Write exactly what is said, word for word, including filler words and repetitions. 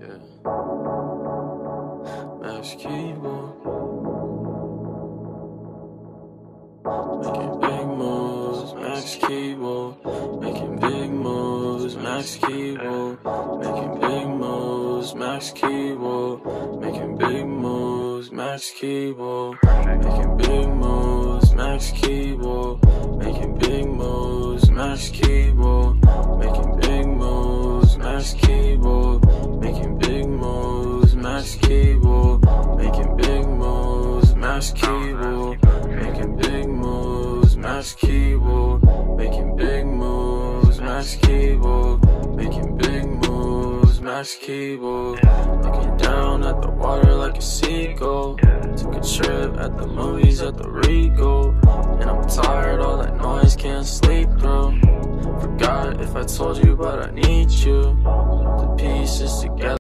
Yeah. Max Keyboard. Making big moves, Max Keyboard. Making big moves, Max Keyboard. Making big moves, Max Keyboard. Making big moves, Max Keyboard. Making big moves, Max Keyboard. Making big moves, Max Keyboard. Making big moves, Max Keyboard. Making big moves, Max Keyboard. Making big moves, Max Keyboard. Making big moves, Max Keyboard. Making big moves, Max Keyboard. Making big moves, Max Keyboard. Looking down at the water like a seagull. Took a trip at the movies at the Regal. And I'm tired, all that noise can't sleep through. Forgot if I told you, but I need you. The pieces together.